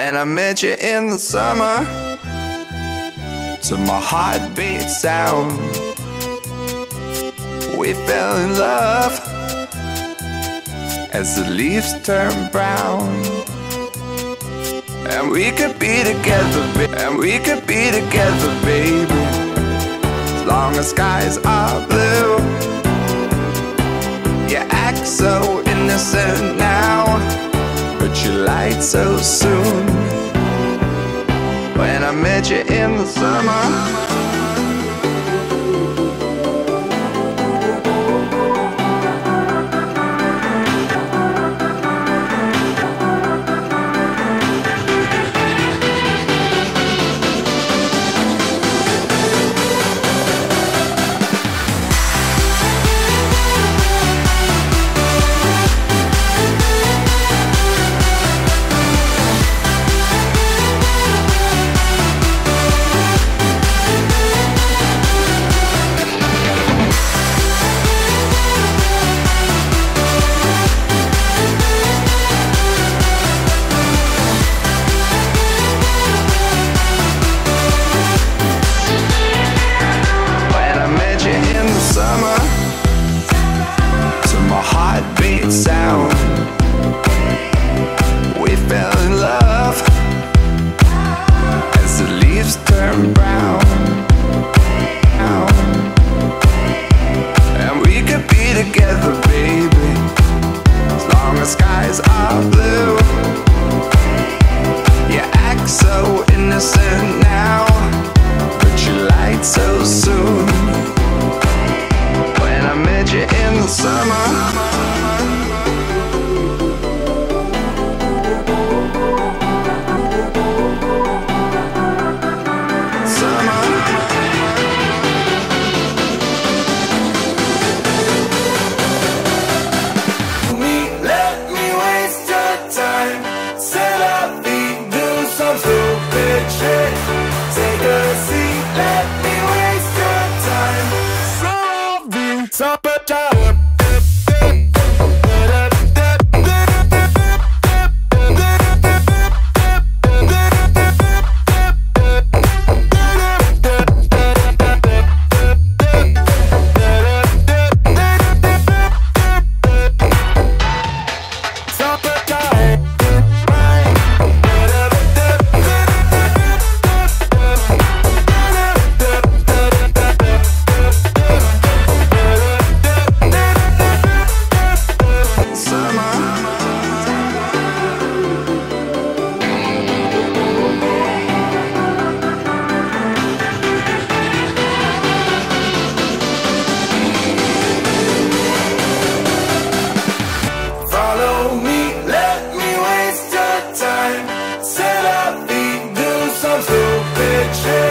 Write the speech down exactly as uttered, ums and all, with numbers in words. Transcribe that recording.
When I met you in the summer, to my heartbeat sound, we fell in love as the leaves turn brown. And we could be together, ba- and we could be together, baby, as long as skies are blue. You act so innocent now, but you lied so soon. When I met you in the summer, sound, we fell in love as the leaves turn brown. And we could be together, baby, as long as skies are blue. You act so innocent now, but you lied so soon. When I met you in the summer, summertime. Say